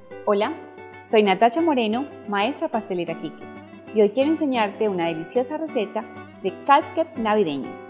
Hola, soy Natacha Moreno, maestra pastelera Quiques, y hoy quiero enseñarte una deliciosa receta de cupcakes navideños.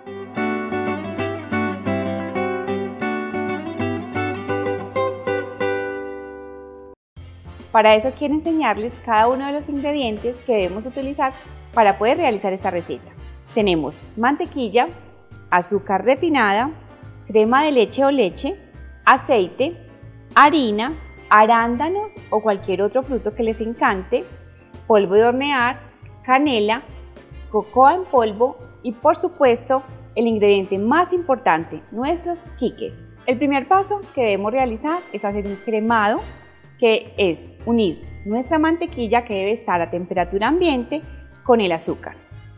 Para eso quiero enseñarles cada uno de los ingredientes que debemos utilizar para poder realizar esta receta. Tenemos mantequilla, azúcar refinada, crema de leche o leche, aceite, harina, arándanos o cualquier otro fruto que les encante, polvo de hornear, canela, cocoa en polvo y por supuesto el ingrediente más importante, nuestros quiques. El primer paso que debemos realizar es hacer un cremado, que es unir nuestra mantequilla, que debe estar a temperatura ambiente, con el azúcar.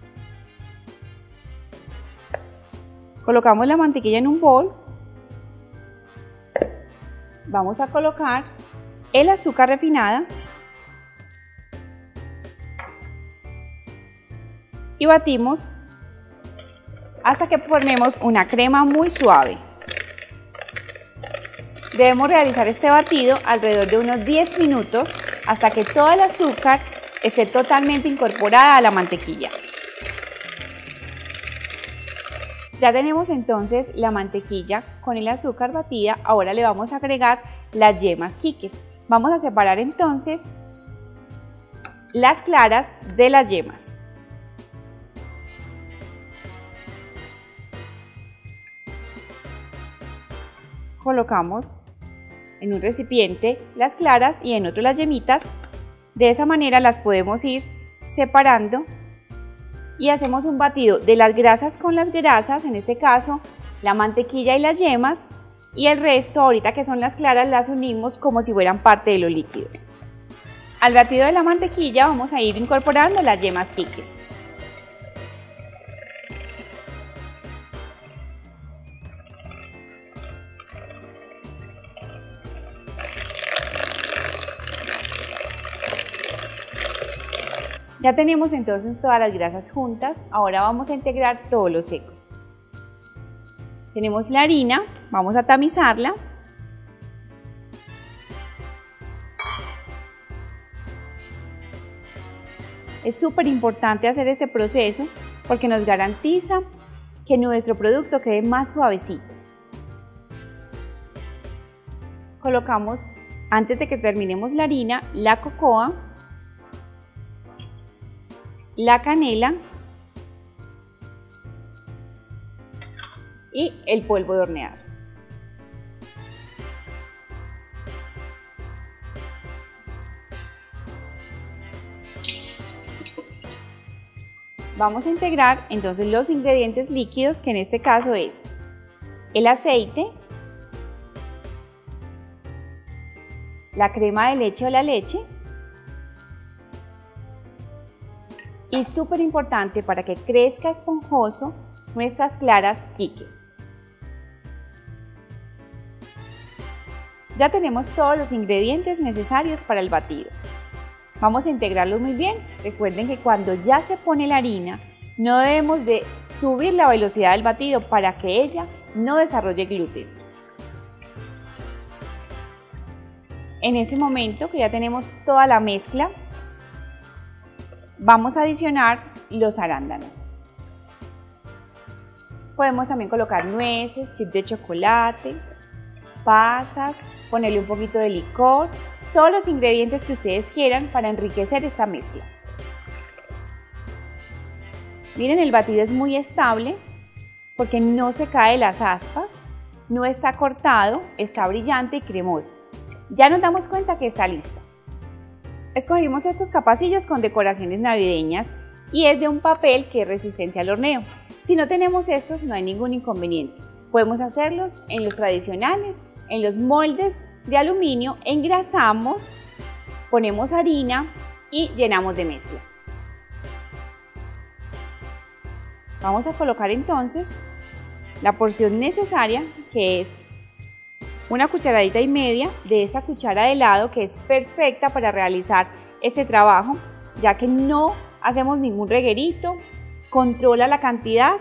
Colocamos la mantequilla en un bol. Vamos a colocar el azúcar refinada y batimos hasta que formemos una crema muy suave. Debemos realizar este batido alrededor de unos 10 minutos hasta que todo el azúcar esté totalmente incorporada a la mantequilla. Ya tenemos entonces la mantequilla con el azúcar batida. Ahora le vamos a agregar las yemas quiques. Vamos a separar entonces las claras de las yemas. Colocamos en un recipiente las claras y en otro las yemitas. De esa manera las podemos ir separando y hacemos un batido de las grasas con las grasas, en este caso la mantequilla y las yemas, y el resto, ahorita que son las claras, las unimos como si fueran parte de los líquidos. Al batido de la mantequilla vamos a ir incorporando las yemas quiques. Ya tenemos entonces todas las grasas juntas, ahora vamos a integrar todos los secos. Tenemos la harina, vamos a tamizarla. Es súper importante hacer este proceso porque nos garantiza que nuestro producto quede más suavecito. Colocamos, antes de que terminemos la harina, la cocoa, la canela y el polvo de hornear. Vamos a integrar entonces los ingredientes líquidos, que en este caso es el aceite, la crema de leche o la leche, y súper importante para que crezca esponjoso, nuestras claras quiques. Ya tenemos todos los ingredientes necesarios para el batido. Vamos a integrarlos muy bien. Recuerden que cuando ya se pone la harina, no debemos de subir la velocidad del batido para que ella no desarrolle gluten. En ese momento que ya tenemos toda la mezcla, vamos a adicionar los arándanos. Podemos también colocar nueces, chip de chocolate, pasas, ponerle un poquito de licor, todos los ingredientes que ustedes quieran para enriquecer esta mezcla. Miren, el batido es muy estable porque no se cae las aspas, no está cortado, está brillante y cremoso. Ya nos damos cuenta que está listo. Escogimos estos capacillos con decoraciones navideñas y es de un papel que es resistente al horneo. Si no tenemos estos, no hay ningún inconveniente. Podemos hacerlos en los tradicionales, en los moldes de aluminio, engrasamos, ponemos harina y llenamos de mezcla. Vamos a colocar entonces la porción necesaria, que es una cucharadita y media de esta cuchara de helado, que es perfecta para realizar este trabajo, ya que no hacemos ningún reguerito, controla la cantidad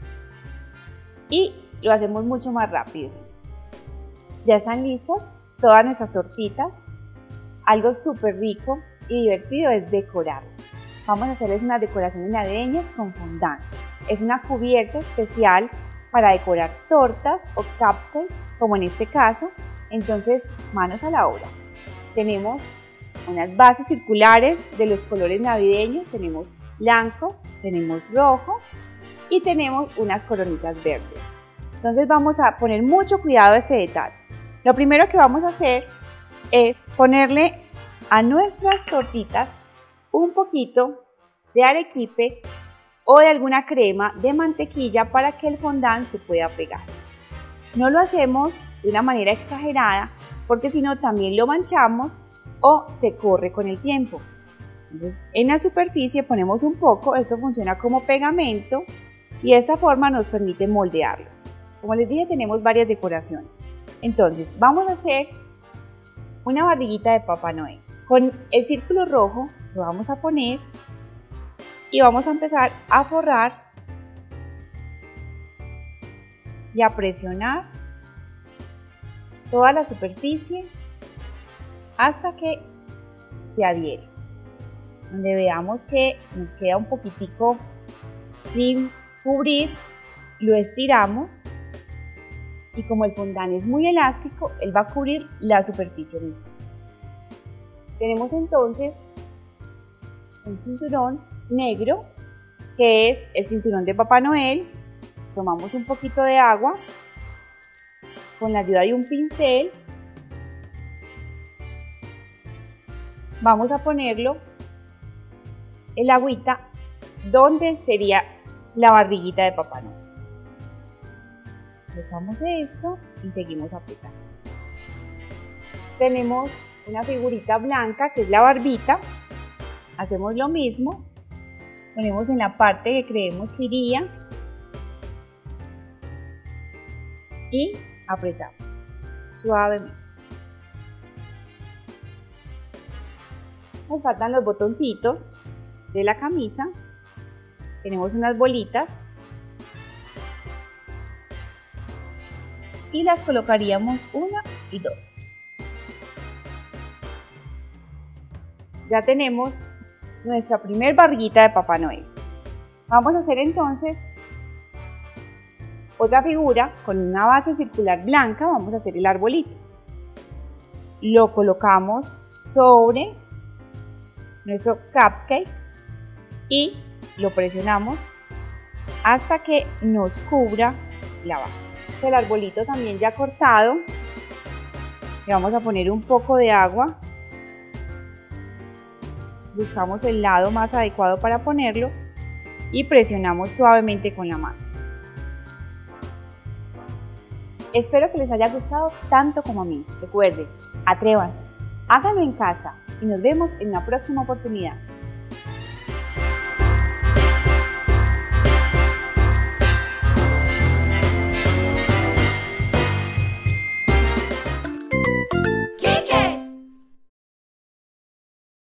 y lo hacemos mucho más rápido. Ya están listas todas nuestras tortitas. algo súper rico y divertido es decorarlos. Vamos a hacerles unas decoraciones navideñas con fondant. Es una cubierta especial para decorar tortas o cupcakes, como en este caso. Entonces, manos a la obra. Tenemos unas bases circulares de los colores navideños, tenemos blanco, tenemos rojo y tenemos unas coronitas verdes. Entonces vamos a poner mucho cuidado a este detalle. Lo primero que vamos a hacer es ponerle a nuestras tortitas un poquito de arequipe o de alguna crema de mantequilla para que el fondant se pueda pegar. No lo hacemos de una manera exagerada porque si no también lo manchamos o se corre con el tiempo. Entonces en la superficie ponemos un poco, esto funciona como pegamento y de esta forma nos permite moldearlos. Como les dije, tenemos varias decoraciones. Entonces vamos a hacer una barriguita de Papá Noel. Con el círculo rojo lo vamos a poner y vamos a empezar a forrar y a presionar toda la superficie hasta que se adhiere. Donde veamos que nos queda un poquitico sin cubrir, lo estiramos y como el fondant es muy elástico, él va a cubrir la superficie misma. Tenemos entonces un cinturón negro que es el cinturón de Papá Noel. Tomamos un poquito de agua con la ayuda de un pincel. Vamos a ponerlo el agüita donde sería la barriguita de Papá Noel. Dejamos esto y seguimos apretando. Tenemos una figurita blanca que es la barbita. Hacemos lo mismo. Ponemos en la parte que creemos que iría y apretamos suavemente. Nos faltan los botoncitos de la camisa. Tenemos unas bolitas y las colocaríamos una y dos. Ya tenemos nuestra primer barriguita de Papá Noel. Vamos a hacer entonces otra figura con una base circular blanca. Vamos a hacer el arbolito. Lo colocamos sobre nuestro cupcake y lo presionamos hasta que nos cubra la base. El arbolito también ya cortado, le vamos a poner un poco de agua. Buscamos el lado más adecuado para ponerlo y presionamos suavemente con la mano. Espero que les haya gustado tanto como a mí. Recuerden, atrévanse, háganlo en casa y nos vemos en una próxima oportunidad.